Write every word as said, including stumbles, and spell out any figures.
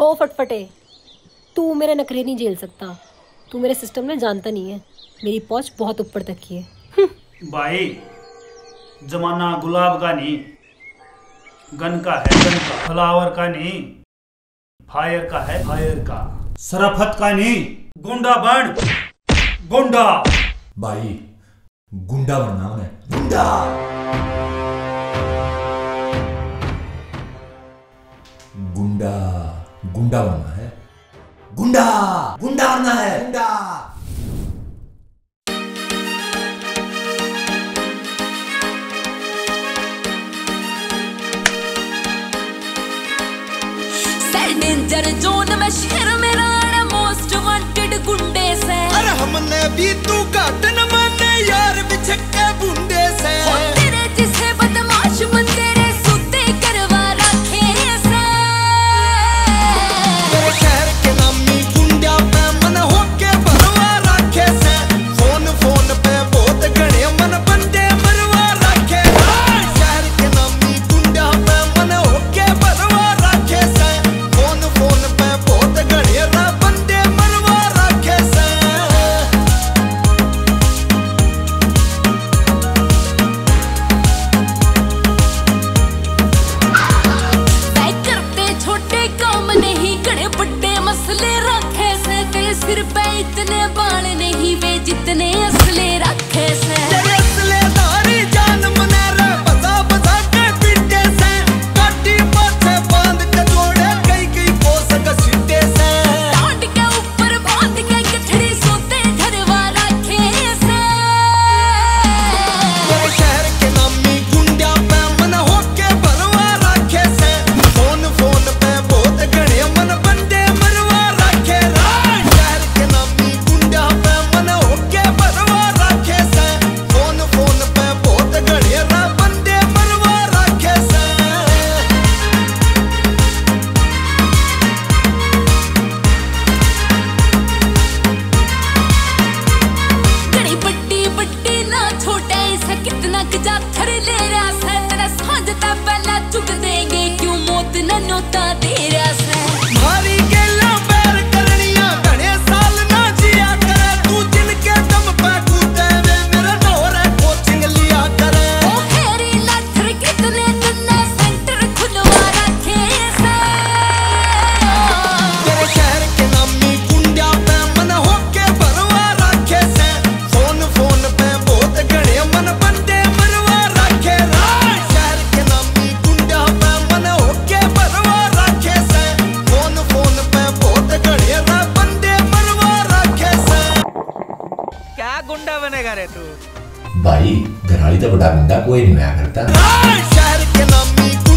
ओ फटफटे, तू मेरे नखरे नहीं झेल सकता। तू मेरे सिस्टम में जानता नहीं है, मेरी पहुंच बहुत ऊपर तक की है। भाई जमाना गुलाब का नहीं, गन का है, गन का। फ्लावर का नहीं, फायर का है, फायर का। सरफत का नहीं, गुंडा बन गुंडा। भाई गुंडा बनना उन्हें, गुंडा। गुंडा गुंडा बनना है, गुंडा गुंडा बनना है, गुंडा। डेंजर जोन में शहर मेरा मोस्ट वांटेड गुंडे से। अरे हमने भी तू घाट न माने यार बिछके बुंडे से। तेरे जिसे बदमाश मन तेरे सुते करवा रखे से। तेरे शहर के नामी गुंडा पे मन होके भरवा रखे से। फोन फोन पे बहुत घने मन बंदे मरवा रखे। शहर के नामी गुंडा पे मन होके भरवा रखे से। फोन फोन पे बहुत घने बंदे मरवा रखे से। करते छोटे काम नहीं, बड़े बड़े मसले रखे से। तेरे सिर पे इतने बाल नहीं वे जितने असले रखे से। तेरे असलेदारी जान मने रे बजा बजा के पीटे से। काटी पाछे बांध के जोड़े कई कई पोस के सीटे से। टांड के ऊपर बांध के गठड़ी सोते धरवा रखे से। तेरे शहर के नामी गुंडा पे मन होके भरवा रखे से। फोन फोन पे बहुत घने मन बंदे मरवा रखे। शहर के नामी गुंडा पे मन होके भरवा रखे से। फोन फोन पे बहुत घने बंदे मरवा रखे से। घड़ी बड्डी बड्डी ना छोटे से। कितना जाथर ले रहा से। तेरा सांझता पहला चुक देंगे क्यों मौत न न्योता दे रहा से। भारी गेला पैर करनिया घने साल ना जिया करे। तू जिनके दम पे कूदे वे मेरा नौरे कोचिंग लिया करे। ओ हेरी लाठर कितने नन्ना सेंटर खुलवा रखे से। तेरे शहर के नामी गुंडा पे मन होके भरवा रखे से। फोन फोन पे बहुत घने मन बंदे मरवा रखे। शहर के नामी गुंडा पे मन होके भरवा रखे से। फोन फोन पे बहुत घने बंदे मरवा रखे से। क्या गुंडा बनेगा रे तू? भाई घराड़ी तो बड़ा गुंडा कोई नहीं होया करता। शहर के नामी